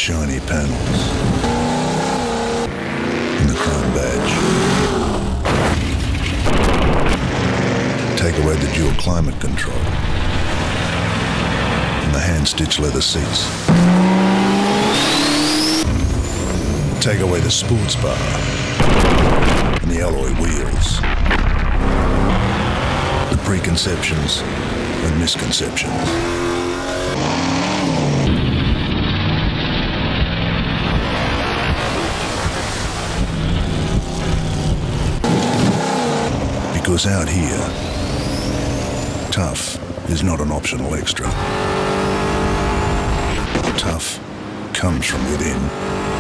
shiny panels and the chrome badge. Take away the dual climate control and the hand-stitched leather seats. Take away the sports bar and the alloy wheels. The preconceptions and misconceptions. Because out here, tough is not an optional extra. Tough comes from within.